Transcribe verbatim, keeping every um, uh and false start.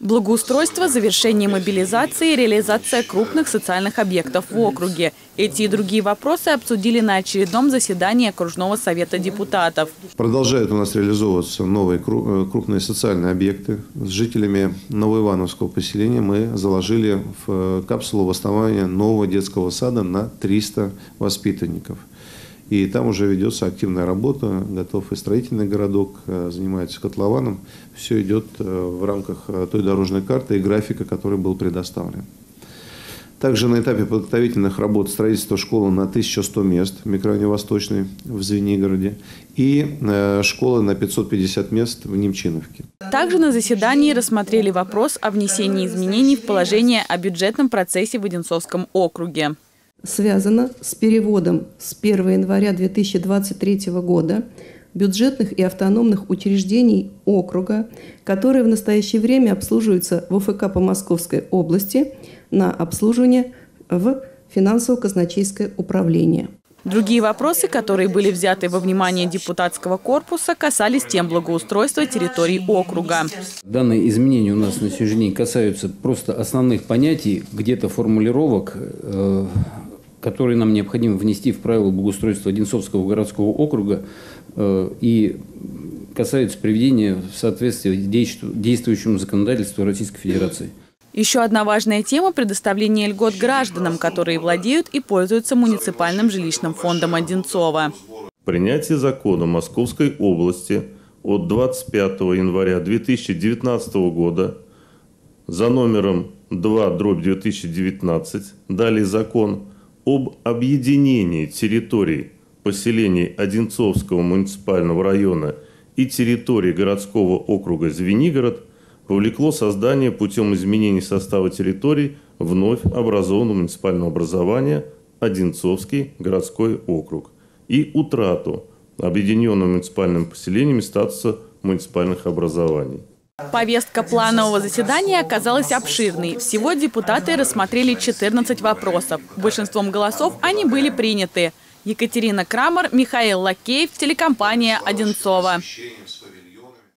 Благоустройство, завершение мобилизации и реализация крупных социальных объектов в округе. Эти и другие вопросы обсудили на очередном заседании окружного совета депутатов. Продолжают у нас реализовываться новые крупные социальные объекты. С жителями Новоивановского поселения мы заложили в капсулу восстановления нового детского сада на триста воспитанников. И там уже ведется активная работа, готов и строительный городок, занимается котлованом. Все идет в рамках той дорожной карты и графика, который был предоставлен. Также на этапе подготовительных работ строительство школы на тысячу сто мест в микрорайоне Восточный в Звенигороде и школы на пятьсот пятьдесят мест в Немчиновке. Также на заседании рассмотрели вопрос о внесении изменений в положение о бюджетном процессе в Одинцовском округе. Связано с переводом с первого января две тысячи двадцать третьего года бюджетных и автономных учреждений округа, которые в настоящее время обслуживаются в ОФК по Московской области, на обслуживание в финансово-казначейское управление. Другие вопросы, которые были взяты во внимание депутатского корпуса, касались тем благоустройства территорий округа. Данные изменения у нас на сегодняшний день касаются просто основных понятий, где-то формулировок, э которые нам необходимо внести в правила благоустройства Одинцовского городского округа э, и касаются приведения в соответствие действующему законодательству Российской Федерации. Еще одна важная тема – предоставление льгот гражданам, которые владеют и пользуются муниципальным жилищным фондом Одинцова. Принятие закона Московской области от двадцать пятого января две тысячи девятнадцатого года за номером два дробь две тысячи девятнадцать, далее закон об объединении территорий поселений Одинцовского муниципального района и территории городского округа Звенигород повлекло создание путем изменений состава территорий вновь образованного муниципального образования Одинцовский городской округ и утрату объединенными муниципальными поселениями статуса муниципальных образований. Повестка планового заседания оказалась обширной. Всего депутаты рассмотрели четырнадцать вопросов. Большинством голосов они были приняты. Екатерина Крамер, Михаил Лакеев, телекомпания «Одинцово».